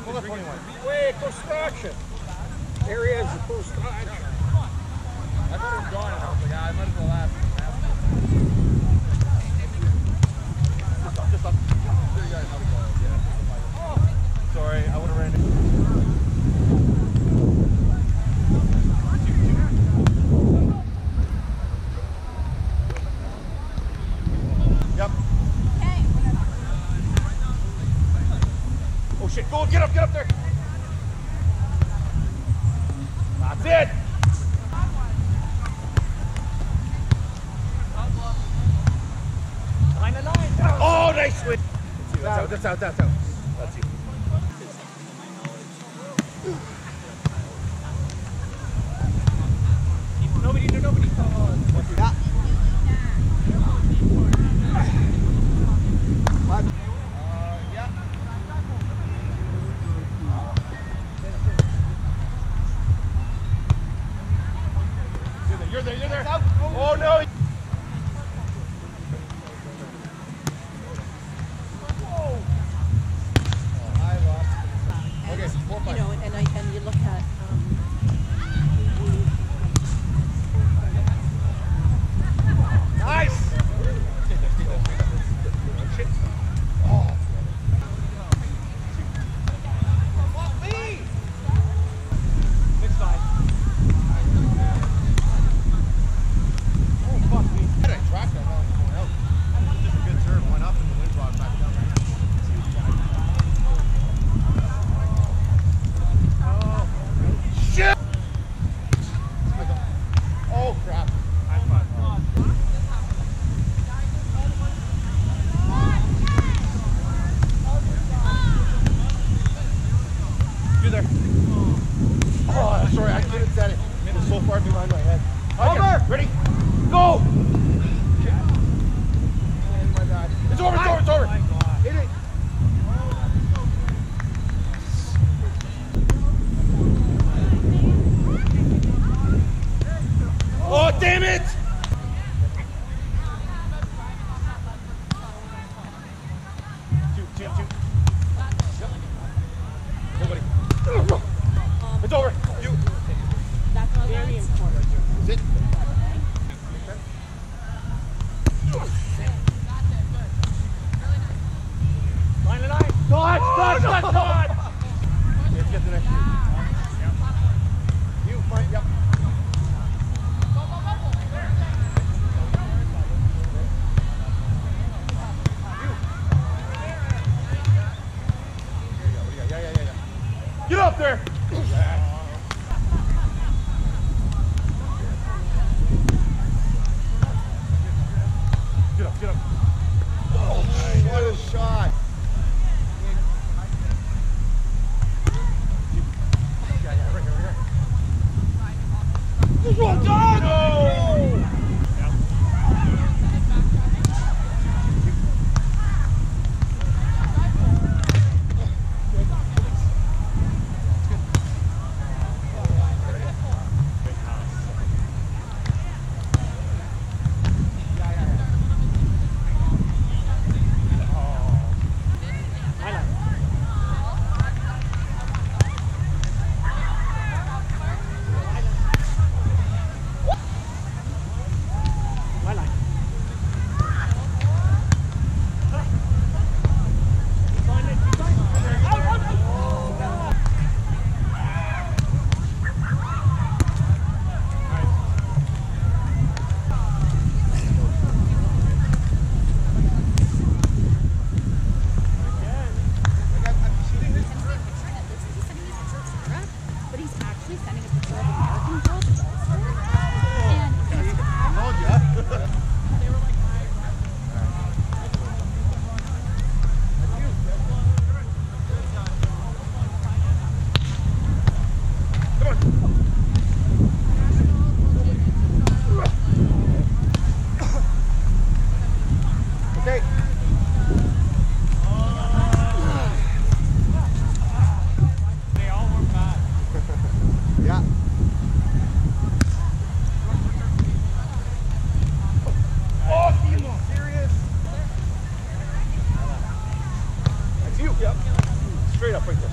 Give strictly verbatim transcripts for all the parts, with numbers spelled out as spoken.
Go left twenty-one. Wait, construction. Area is the construction. I thought it was gone, and I was like, ah, I might as well ask. Just up, just up. There you guys have it. Yeah. Oh. Sorry, I would have ran it. Yep. Oh shit, go, get up, get up there. That's it. Line of nine. Oh, nice swing. That's out, that's out, that's out. That's you. Nobody, no, nobody. Yeah. What? Uh, yeah. You're there, you're there, you're there. Oh no. You know, and I and you look at um, nice. Oh. Next five. Oh fuck me. I had a track that while going out. Just a good turn, went up and the wind brought it back down. Shit! Oh crap. I'm fine. You're there. Oh, sorry, I couldn't set it. It was so far behind my head. Over! Ready? Go! My God. It's over, it's over, it's over. Hit it. Oh, damn it! Two, two, two. Yep. Nobody. It's over. You. that's not very important. Sit. Line of nine. Dodge, dodge, dodge, dodge. Let's get the next two. You, front, yep. Yeah, yeah, yeah, yeah. Get up there! Get up, get up. Oh, what a shot. Yeah, yeah, right here, right here. Oh, dog! No!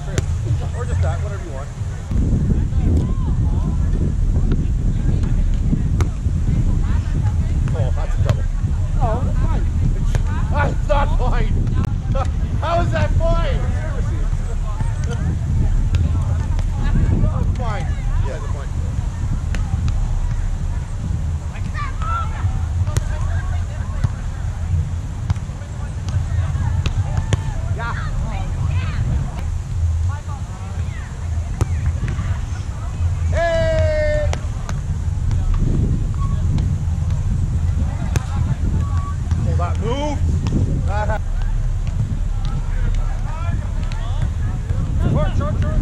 Or just that, whatever you want. Oh, that's a double. Oh, that's fine. That's not fine. How is that fine? That's fine. Yeah, the point. Hey! Hold that move. That Short, short, short.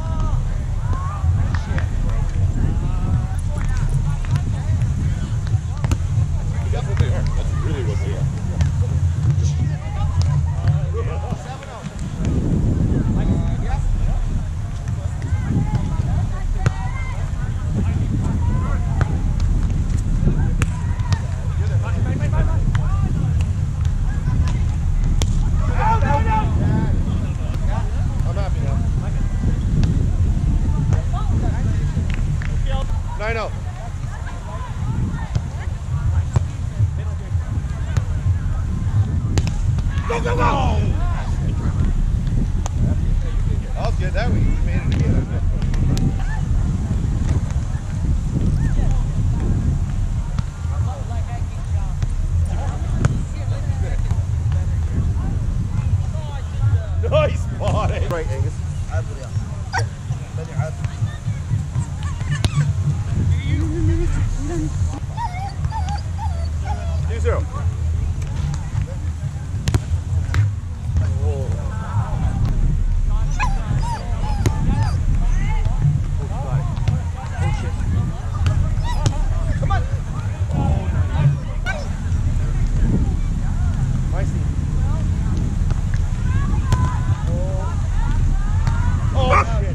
That's what they are. That's really what they are. I'm happy now. nine oh. Go, go, go! That was good. That we made it again. Nice body. Right, Angus. two zero. Come on. My seat. Oh, shit.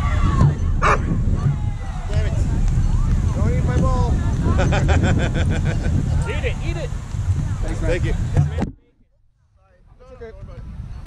Damn it. Don't eat my ball. Eat it, eat it. Thank you.